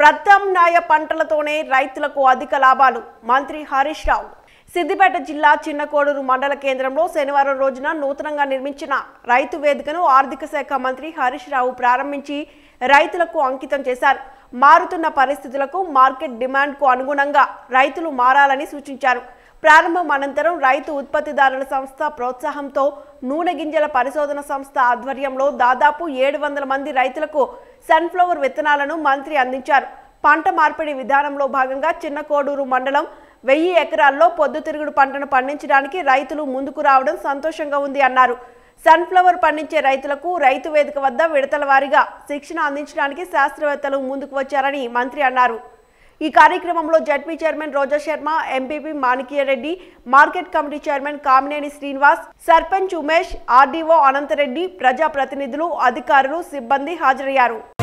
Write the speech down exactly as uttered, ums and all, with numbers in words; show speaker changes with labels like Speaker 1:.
Speaker 1: ప్రత్యామ్నాయ పంటలతోనే రైతులకు అధిక లాభాలు మంత్రి హరీష్ రావు సిద్దిపేట జిల్లా చిన్నకోడూరు మండల కేంద్రంలో శనివారం రోజున నూతనంగా నిర్మించిన రైతు వేదికను ఆర్థిక శాఖ మంత్రి హరీష్ రావు ప్రారంభించి రైతులకు అంకితం చేశారు. మారుతున్న పరిస్థితులకు మార్కెట్ డిమాండ్కు అనుగుణంగా రైతులు మారాలని సూచించారు. ప్రారంభం అనంతరం రైతు ఉత్పత్తిదారుల సంస్థ ప్రోత్సాహంతో నూనె గింజల పరిశోధన సంస్థ ఆధ్వర్యంలో దాదాపు ఏడు వందల మంది రైతులకు సన్ఫ్లవర్ విత్తనాలను మంత్రి అందించారు. పంట మార్పిడి విధానంలో భాగంగా చిన్నకోడూరు మండలం వెయ్యి ఎకరాల్లో పొద్దుతిరుగుడు పంటను పండించడానికి రైతులు ముందుకు రావడం సంతోషంగా ఉంది అన్నారు. సన్ఫ్లవర్ పండించే రైతులకు రైతు వేదిక వద్ద విడతల వారీగా శిక్షణ అందించడానికి శాస్త్రవేత్తలు ముందుకు వచ్చారని మంత్రి అన్నారు. ఈ కార్యక్రమంలో ZP chairman Roja Sharma, MPP Manikya Reddy, market committee chairman Kamineni Srinivas, sarpanch Umesh, RDO Anantha Reddy, ప్రజాప్రతినిధులు, అధికారులు, సిబ్బంది హాజరయ్యారు.